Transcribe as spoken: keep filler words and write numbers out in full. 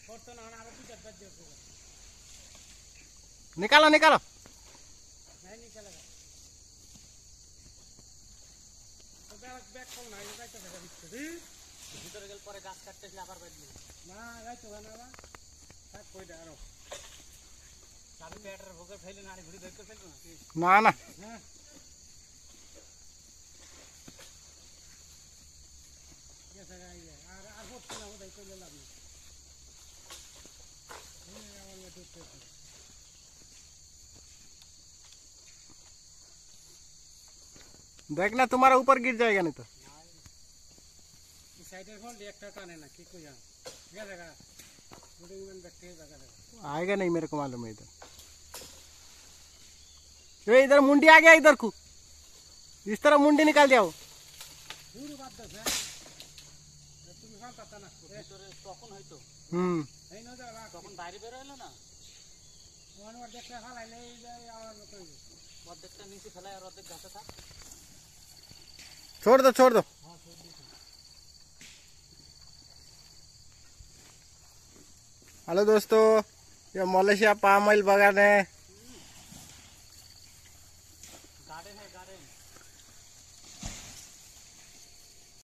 निकालो निकालो नहीं निकलेगा तो बैग बैग खोल ना ये गाइतो है ভিতরে গেল পরে গাছ কাটতেছি আবার বাইরে না গাইতো না না থাক কই দাঁড়াও চাবি ব্যাটার ভোগে ফেলে না ঘুরি বের করে ফেলবো না না হ্যাঁ ये सगा ये আর আর হচ্ছে না ওটাই কইলে লাভ নেই এই আমার মতো তো देखना तुम्हारा ऊपर गिर जाएगा नहीं तो इस साइड में एक टाने ना कि कोई ये जगह बिल्डिंग में बैठे जगह आएगा नहीं मेरे को मालूम है इधर ये इधर मुंडी आ गया इधर को इस तरह मुंडी निकाल जाओ दूर बात दस है তুমি জানতা না ভিতরে তখন হয়তো হুম এই না যা তখন বাইরে বের হলো না ওয়ানওয়ার দেখতে হালাইলে এই যায় আর মত অর্ধেকটা নিচে ফেলায় আর অর্ধেক গাছে থাক छोड़ दो छोड़ दो हेलो दोस्तों ये मलेशिया पाम ऑयल बागान है।